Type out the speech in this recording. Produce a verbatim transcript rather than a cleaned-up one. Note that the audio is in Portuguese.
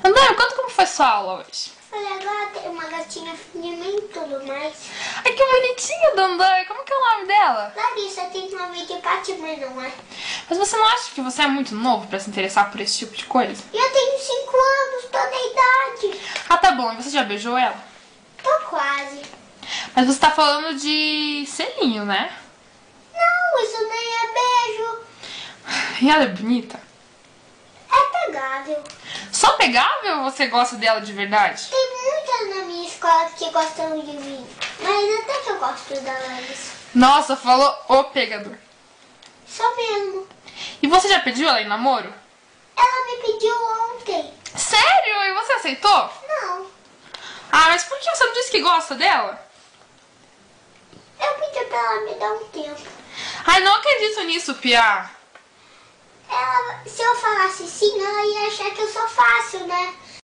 André, conta como foi sua aula hoje. Olha, agora tem uma gatinha fininha e tudo mais. Ai, que bonitinha, Dandai. Como que é o nome dela? Larissa, tem nome de Paty, mas não é. Mas você não acha que você é muito novo pra se interessar por esse tipo de coisa? Eu tenho cinco anos, tô na idade. Ah, tá bom. E você já beijou ela? Tô quase. Mas você tá falando de selinho, né? Não, isso nem é beijo. E ela é bonita? É pegável. Só pegável ou você gosta dela de verdade? Tem muitas na minha escola que gostam de mim. Mas até que eu gosto da Larissa. Nossa, falou o pegador. Só mesmo. E você já pediu ela em namoro? Ela me pediu ontem. Sério? E você aceitou? Não. Ah, mas por que você não disse que gosta dela? Eu pedi pra ela me dar um tempo. Ai, não acredito nisso, Pia. Ela, se eu falasse sim, ela ia achar que eu sou fácil,